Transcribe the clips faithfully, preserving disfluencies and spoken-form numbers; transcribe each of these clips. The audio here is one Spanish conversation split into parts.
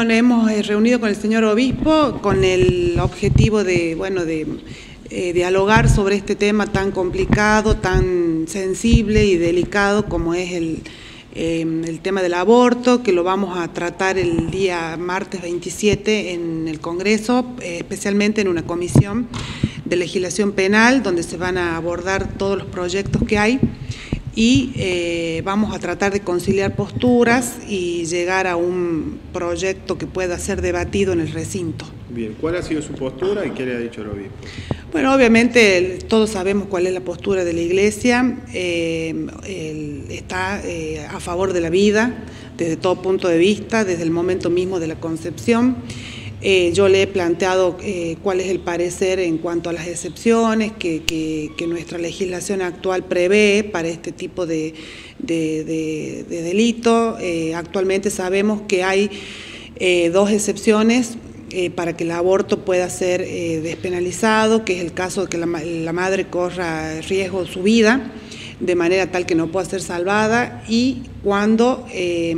Bueno, hemos eh, reunido con el señor obispo con el objetivo de, bueno, de eh, dialogar sobre este tema tan complicado, tan sensible y delicado como es el, eh, el tema del aborto, que lo vamos a tratar el día martes veintisiete en el Congreso, eh, especialmente en una comisión de legislación penal, donde se van a abordar todos los proyectos que hay. Y eh, vamos a tratar de conciliar posturas y llegar a un proyecto que pueda ser debatido en el recinto. Bien, ¿cuál ha sido su postura y qué le ha dicho el obispo? Bueno, obviamente el, todos sabemos cuál es la postura de la Iglesia, eh, el, está eh, a favor de la vida desde todo punto de vista, desde el momento mismo de la concepción. Eh, yo le he planteado eh, cuál es el parecer en cuanto a las excepciones que, que, que nuestra legislación actual prevé para este tipo de, de, de, de delito. Eh, actualmente sabemos que hay eh, dos excepciones eh, para que el aborto pueda ser eh, despenalizado, que es el caso de que la, la madre corra riesgo de su vida, de manera tal que no pueda ser salvada, y cuando eh,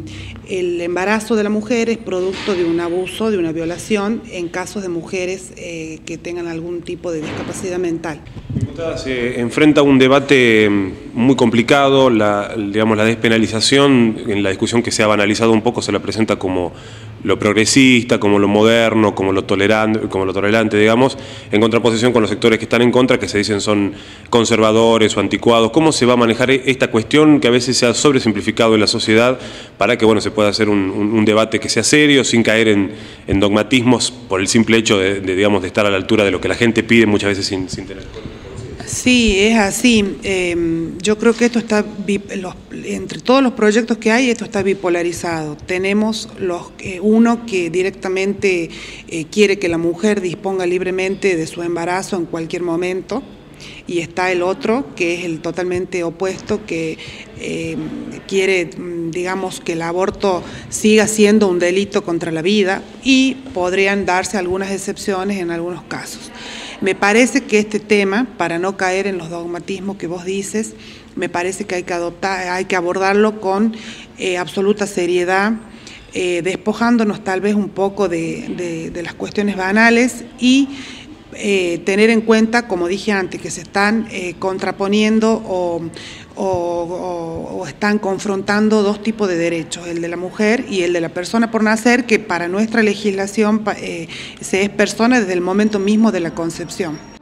el embarazo de la mujer es producto de un abuso, de una violación, en casos de mujeres eh, que tengan algún tipo de discapacidad mental. Diputada, se enfrenta a un debate muy complicado, la, digamos, la despenalización, en la discusión que se ha banalizado un poco, se la presenta como lo progresista, como lo moderno, como lo tolerante, como lo tolerante, digamos, en contraposición con los sectores que están en contra, que se dicen son conservadores o anticuados. ¿Cómo se va a manejar esta cuestión que a veces se ha sobresimplificado en la sociedad para que, bueno, se pueda hacer un, un, un debate que sea serio, sin caer en, en dogmatismos por el simple hecho de, de, digamos, de estar a la altura de lo que la gente pide, muchas veces sin, sin tener cuenta? Sí, es así. Eh, yo creo que esto está, los, entre todos los proyectos que hay, esto está bipolarizado. Tenemos los, eh, uno que directamente eh, quiere que la mujer disponga libremente de su embarazo en cualquier momento, y está el otro que es el totalmente opuesto, que eh, quiere, digamos, que el aborto siga siendo un delito contra la vida, y podrían darse algunas excepciones en algunos casos. Me parece que este tema, para no caer en los dogmatismos que vos dices, me parece que hay que adoptar, hay que abordarlo con eh, absoluta seriedad, eh, despojándonos tal vez un poco de, de, de las cuestiones banales y eh, tener en cuenta, como dije antes, que se están eh, contraponiendo o, o, o, o están confrontando dos tipos de derechos, el de la mujer y el de la persona por nacer, que para nuestra legislación eh, se es persona desde el momento mismo de la concepción.